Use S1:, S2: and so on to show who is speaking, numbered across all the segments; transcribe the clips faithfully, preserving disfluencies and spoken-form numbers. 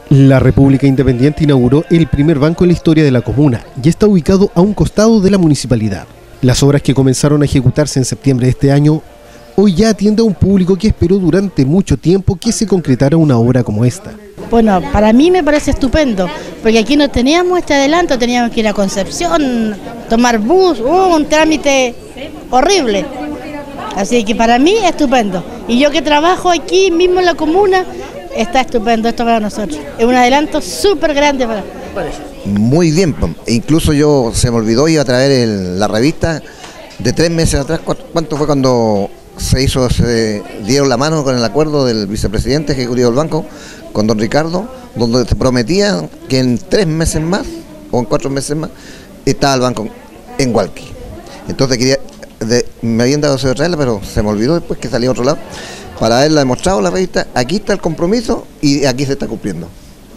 S1: La República Independiente inauguró el primer banco en la historia de la comuna y está ubicado a un costado de la municipalidad. Las obras que comenzaron a ejecutarse en septiembre de este año hoy ya atiende a un público que esperó durante mucho tiempo que se concretara una obra como esta.
S2: Bueno, para mí me parece estupendo, porque aquí no teníamos este adelanto, teníamos que ir a Concepción, tomar bus, uh, un trámite horrible. Así que para mí estupendo. Y yo que trabajo aquí mismo en la comuna, está estupendo esto para nosotros. Es un adelanto súper grande para nosotros.
S3: Muy bien, incluso yo se me olvidó, iba a traer el, la revista de tres meses atrás. ¿Cuánto fue cuando se hizo, se dieron la mano con el acuerdo del vicepresidente ejecutivo del banco, con don Ricardo, donde se prometía que en tres meses más, o en cuatro meses más, estaba el banco en Hualqui? Entonces quería, de, me habían dado de traerla, pero se me olvidó después que salía a otro lado, para haberla demostrado la revista. Aquí está el compromiso y aquí se está cumpliendo.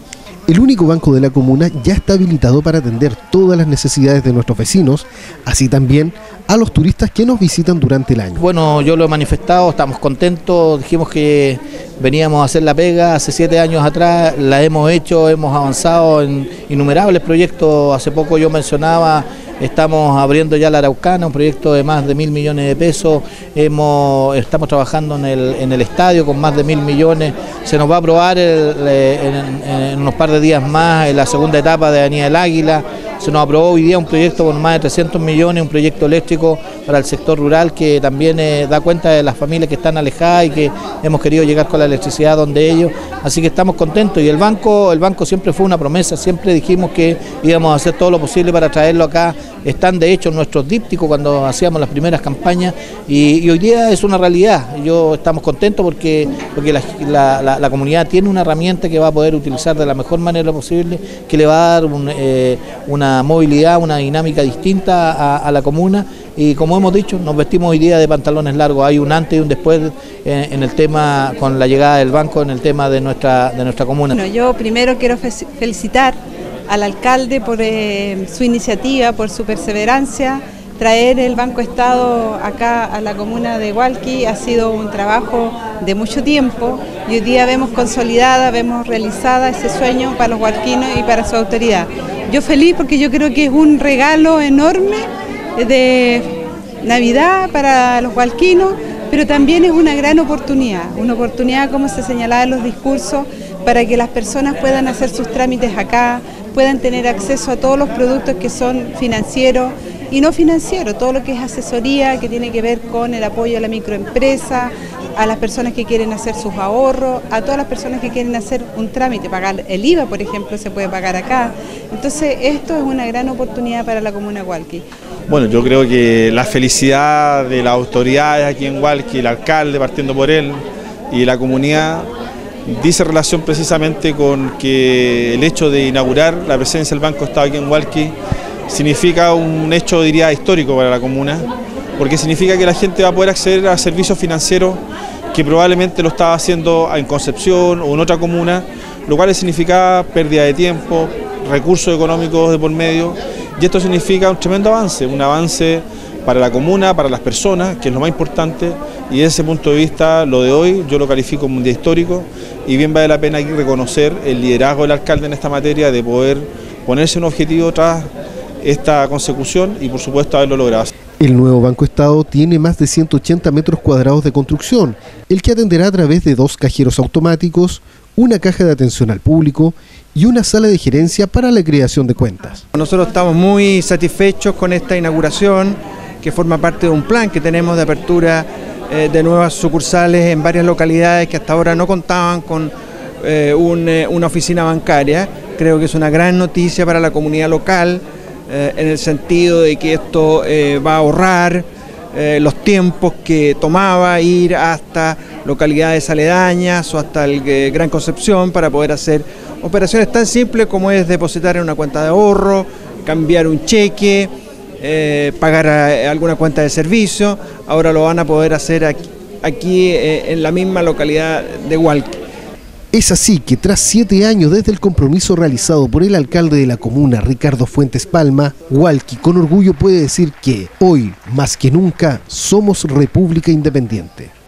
S1: El único banco de la comuna ya está habilitado para atender todas las necesidades de nuestros vecinos, así también a los turistas que nos visitan durante el año.
S4: Bueno, yo lo he manifestado, estamos contentos, dijimos que veníamos a hacer la pega hace siete años atrás, la hemos hecho, hemos avanzado en innumerables proyectos. Hace poco yo mencionaba, estamos abriendo ya la Araucana, un proyecto de más de mil millones de pesos, hemos, estamos trabajando en el, en el estadio con más de mil millones, se nos va a aprobar el, en, en unos par de días más en la segunda etapa de Avenida del Águila. Se nos aprobó hoy día un proyecto con más de trescientos millones, un proyecto eléctrico para el sector rural que también eh, da cuenta de las familias que están alejadas y que hemos querido llegar con la electricidad donde ellos. Así que estamos contentos y el banco, el banco siempre fue una promesa, siempre dijimos que íbamos a hacer todo lo posible para traerlo acá. Están de hecho nuestros dípticos cuando hacíamos las primeras campañas y, y hoy día es una realidad. Yo estamos contentos porque, porque la, la, la, la comunidad tiene una herramienta que va a poder utilizar de la mejor manera posible, que le va a dar un, eh, una movilidad, una dinámica distinta a, a la comuna. Y como hemos dicho, nos vestimos hoy día de pantalones largos. Hay un antes y un después en, en el tema, con la llegada del banco, en el tema de nuestra, de nuestra comuna.
S5: Bueno, yo primero quiero felicitar al alcalde por eh, su iniciativa, por su perseverancia. Traer el Banco Estado acá a la comuna de Hualqui ha sido un trabajo de mucho tiempo y hoy día vemos consolidada, vemos realizada ese sueño para los hualquinos y para su autoridad. Yo feliz porque yo creo que es un regalo enorme de Navidad para los hualquinos, pero también es una gran oportunidad, una oportunidad, como se señalaba en los discursos, para que las personas puedan hacer sus trámites acá, puedan tener acceso a todos los productos que son financieros y no financieros, todo lo que es asesoría, que tiene que ver con el apoyo a la microempresa, a las personas que quieren hacer sus ahorros, a todas las personas que quieren hacer un trámite, pagar el I V A, por ejemplo, se puede pagar acá. Entonces, esto es una gran oportunidad para la comuna de Hualqui.
S6: Bueno, yo creo que la felicidad de las autoridades aquí en Hualqui, el alcalde partiendo por él y la comunidad, dice relación precisamente con que el hecho de inaugurar la presencia del Banco Estado aquí en Hualqui significa un hecho, diría, histórico para la comuna, porque significa que la gente va a poder acceder a servicios financieros que probablemente lo estaba haciendo en Concepción o en otra comuna, lo cual significa pérdida de tiempo, recursos económicos de por medio, y esto significa un tremendo avance, un avance para la comuna, para las personas, que es lo más importante, y desde ese punto de vista lo de hoy yo lo califico como un día histórico y bien vale la pena aquí reconocer el liderazgo del alcalde en esta materia de poder ponerse un objetivo tras esta consecución y por supuesto haberlo logrado.
S1: El nuevo Banco Estado tiene más de ciento ochenta metros cuadrados de construcción, el que atenderá a través de dos cajeros automáticos, una caja de atención al público y una sala de gerencia para la creación de cuentas.
S7: Nosotros estamos muy satisfechos con esta inauguración, que forma parte de un plan que tenemos de apertura eh, de nuevas sucursales en varias localidades que hasta ahora no contaban con eh, un, eh, una oficina bancaria. Creo que es una gran noticia para la comunidad local, eh, en el sentido de que esto eh, va a ahorrar eh, los tiempos que tomaba ir hasta localidades aledañas o hasta el eh, Gran Concepción para poder hacer operaciones tan simples como es depositar en una cuenta de ahorro, cambiar un cheque, eh, pagar a, a alguna cuenta de servicio. Ahora lo van a poder hacer aquí, aquí eh, en la misma localidad de Hualqui.
S1: Es así que tras siete años desde el compromiso realizado por el alcalde de la comuna, Ricardo Fuentes Palma, Hualqui con orgullo puede decir que hoy, más que nunca, somos República Independiente.